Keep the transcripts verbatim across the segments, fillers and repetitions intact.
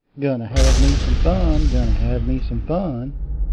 Gonna have me some fun, gonna have me some fun.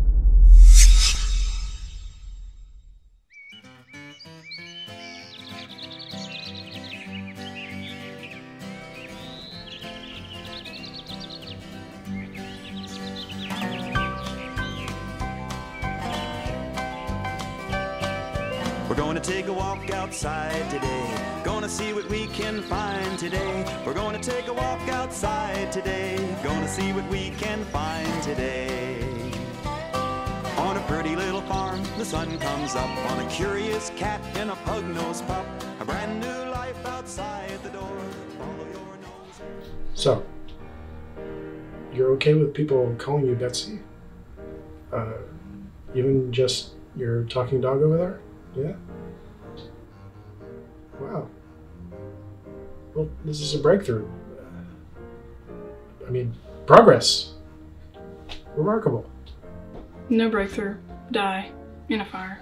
We're gonna take a walk outside today. Gonna see what we can find today. We're gonna take a walk outside today. Gonna see what we can find today. On a pretty little farm, the sun comes up on a curious cat and a pug-nosed pup. A brand new life outside the door. Follow your nose. So, you're okay with people calling you Betsy? Uh, even just your talking dog over there? Yeah? Wow. Well, this is a breakthrough. I mean, progress. Remarkable. No breakthrough. Die. In a fire.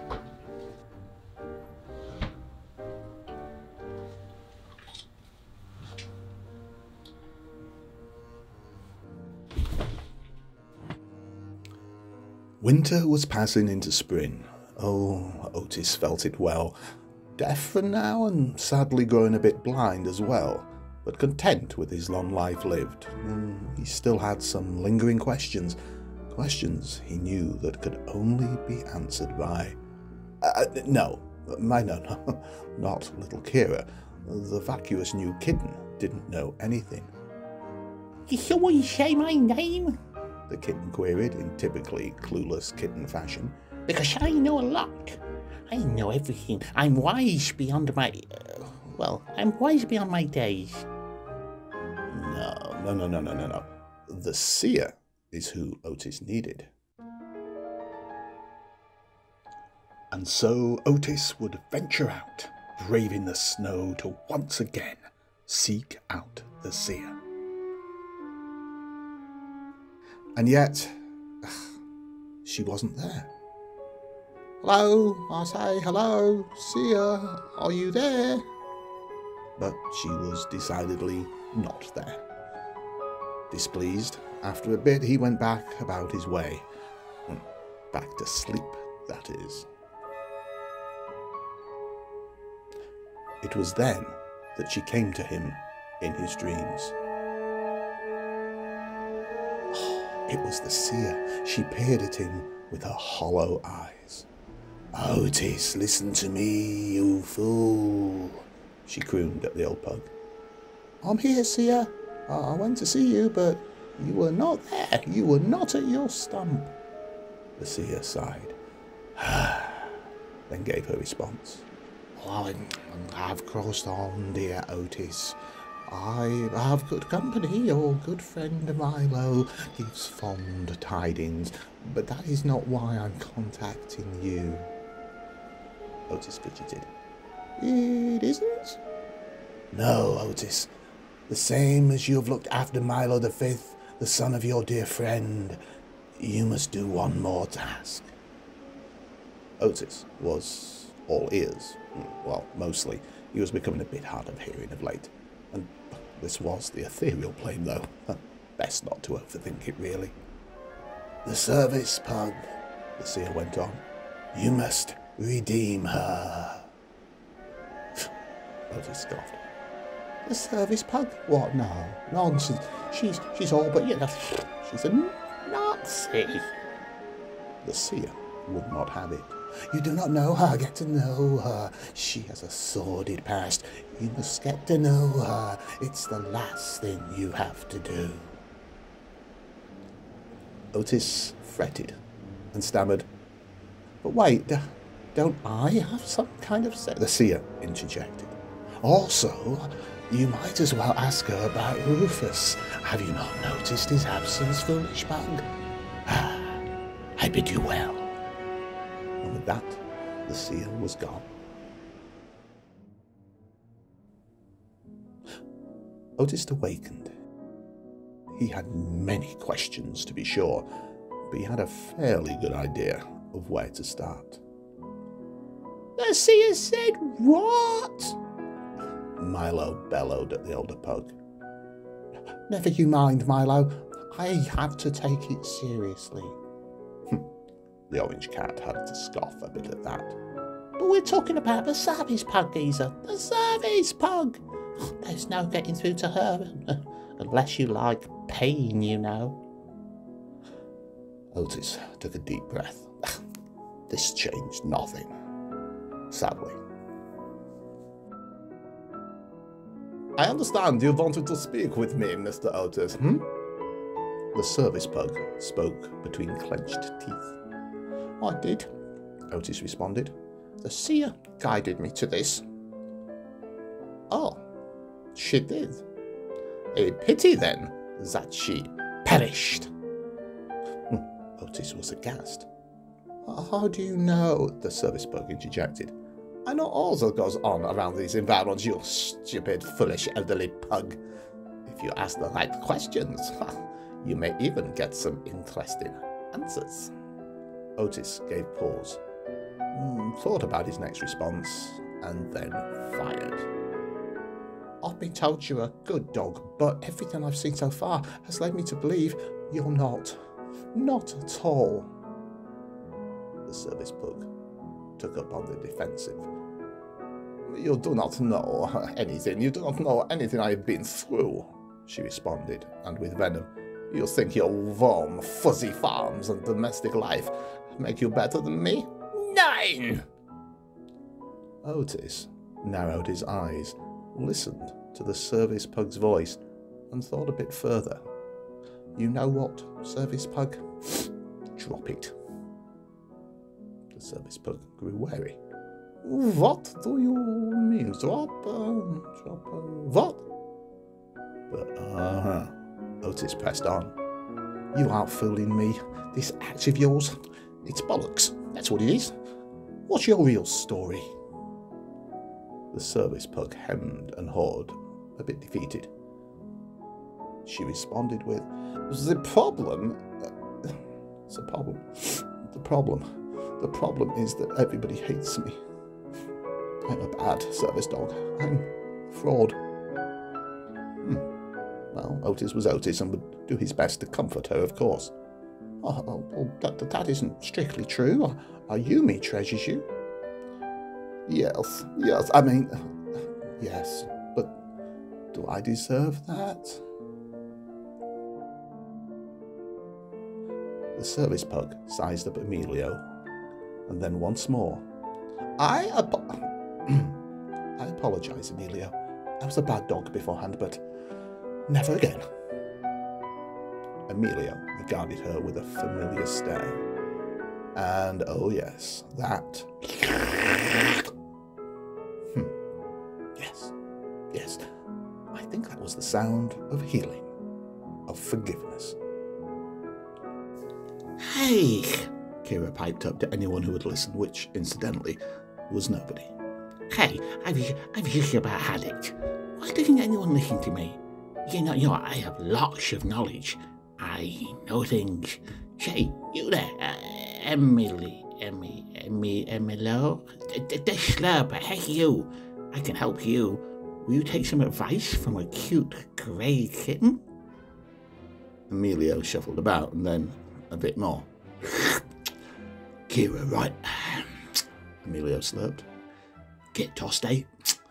Winter was passing into spring. Oh, Otis felt it well. Deaf for now and sadly growing a bit blind as well, but content with his long life lived. Mm, he still had some lingering questions, questions he knew that could only be answered by... Uh, no, my no, no, not little Kira. The vacuous new kitten didn't know anything. Did someone say my name? The kitten queried in typically clueless kitten fashion. Because I know a lot. I know everything. I'm wise beyond my... Uh, well, I'm wise beyond my days. No, no, no, no, no, no, no. The Seer is who Otis needed. And so Otis would venture out, braving the snow to once again seek out the Seer. And yet, she wasn't there. Hello, I say hello, Seer, are you there? But she was decidedly not there. Displeased, after a bit he went back about his way. Back to sleep, that is. It was then that she came to him in his dreams. It was the Seer. She peered at him with her hollow eyes. Otis, listen to me, you fool, she crooned at the old pug. I'm here, Seer. I went to see you, but you were not there. You were not at your stump. The Seer sighed, then gave her response. Well, I've crossed on, dear Otis. I have good company. Your good friend Milo gives fond tidings, but that is not why I'm contacting you. Otis fidgeted. It isn't? No, Otis. The same as you have looked after Milo the Fifth, the son of your dear friend, you must do one more task. Otis was all ears. Well, mostly. He was becoming a bit hard of hearing of late. And this was the ethereal plane, though. Best not to overthink it, really. The Service Pug, the Seer went on. You must redeem her. Otis scoffed. The Service Pug? What? No, nonsense. She's she's all but, you know, she's a Nazi. The Seer would not have it. You do not know her. Get to know her. She has a sordid past. You must get to know her. It's the last thing you have to do. Otis fretted and stammered. But wait, don't I have some kind of say? The Seer interjected. Also, you might as well ask her about Rufus. Have you not noticed his absence, foolish bug? Ah, I bid you well. And with that, the Seer was gone. Otis awakened. He had many questions, to be sure, but he had a fairly good idea of where to start. The Seer said what? Milo bellowed at the older pug. Never you mind, Milo. I have to take it seriously. The orange cat had to scoff a bit at that. But we're talking about the Service Pug, geezer. The Service Pug! There's no getting through to her. Unless you like pain, you know. Otis took a deep breath. This changed nothing, sadly. I understand you wanted to speak with me, Mister Otis, hmm? The service pug spoke between clenched teeth. I did, Otis responded. The seer guided me to this. Oh, she did. A pity, then, that she perished. Otis was aghast. How do you know? The service pug interjected. I know all that goes on around these environs, you stupid, foolish, elderly pug. If you ask the right questions, you may even get some interesting answers. Otis gave pause, thought about his next response, and then fired. I've been told you're a good dog, but everything I've seen so far has led me to believe you're not. Not at all. The service pug took up on the defensive. You do not know anything. You do not know anything I've been through, she responded, and with venom. You think your warm, fuzzy farms and domestic life make you better than me? Nine! Otis narrowed his eyes, listened to the service pug's voice, and thought a bit further. You know what, service pug? Drop it. The service pug grew wary. What do you mean? Drop, uh, drop, uh, what? But, uh-huh. Otis pressed on. You aren't fooling me. This act of yours, it's bollocks. That's what it is. What's your real story? The service pug hemmed and hawed, a bit defeated. She responded with, The problem... Uh, it's a problem. The problem. The problem is that everybody hates me. I'm a bad service dog. I'm a fraud. Hmm. Well, Otis was Otis and would do his best to comfort her, of course. Oh, oh, oh that, that isn't strictly true. Are you me treasures you? Yes, yes, I mean, yes, but do I deserve that? The service pug sized up Emilio, and then once more. I, apo- I apologise, Emilio. I was a bad dog beforehand, but never again. Emilio regarded her with a familiar stare. And oh yes, that... hmm. Yes, yes. I think that was the sound of healing, of forgiveness. Hey! Kira piped up to anyone who would listen, which, incidentally, was nobody. Hey, I've, I've just about had it. Why doesn't anyone listen to me? You know, you know, I have lots of knowledge. I know things. Say, you there, uh, Emily, Emmy, Emmy, Emilo? The, the slurper, hey you. I can help you. Will you take some advice from a cute grey kitten? Emilio shuffled about and then a bit more. Kira, right? Emilio slurped. Get tossed, eh?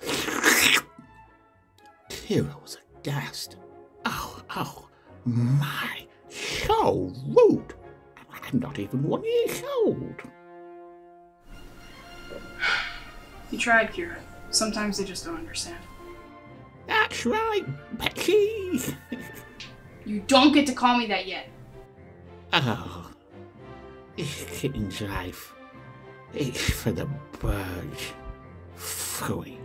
Kira was aghast. Oh, oh, my. So rude. I'm not even one years old. You tried, Kira. Sometimes they just don't understand. That's right, Becky. You don't get to call me that yet. Oh, this kitten's life. It's for the birds. Phooey.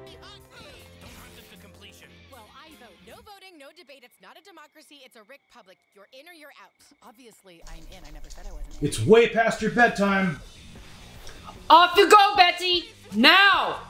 Well, I vote. No voting, no debate. It's not a democracy. It's a republic. You're in or you're out. Obviously, I'm in. I never said I wasn't in. It's way past your bedtime. Off you go, Betsy! Now!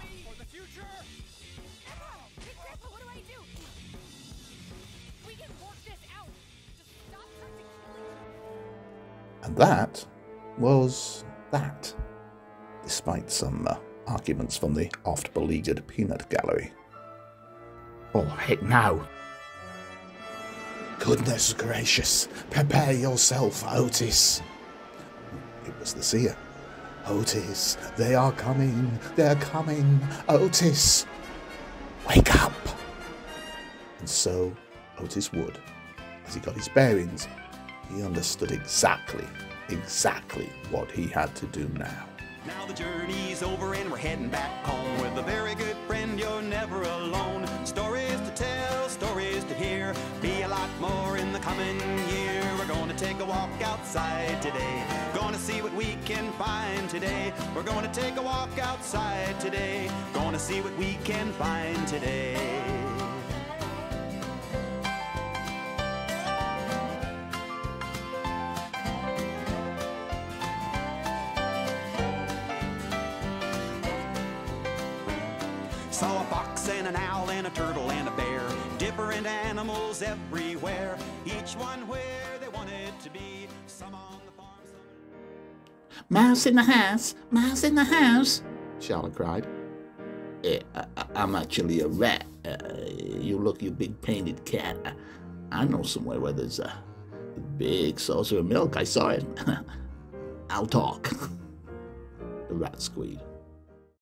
Grandpa, what do I do? We can work this out. Just stop trying to kill each other. And that was that, despite some uh, arguments from the oft-beleaguered peanut gallery. All right, now. Goodness gracious, prepare yourself, Otis. It was the Seer. Otis, they are coming, they're coming, Otis. Wake up! And so Otis would. As he got his bearings, he understood exactly, exactly what he had to do now. Now the journey's over and we're heading back home with a very good friend. You're never alone. Stories to tell, stories to hear. Be a lot more in the coming year. We're going to take a walk outside today. Going to see what we can find today. We're going to take a walk outside today. Going to see what we can find today. Saw a fox and an owl and a turtle and a bear. Different animals everywhere. Each one where they wanted to be. Some on the farm, some... Mouse in the house, mouse in the house, Charlotte cried. Eh, I, I, I'm actually a rat. Uh, you look, you big painted cat. I, I know somewhere where there's a, a big saucer of milk. I saw it. I'll talk. The rat squealed.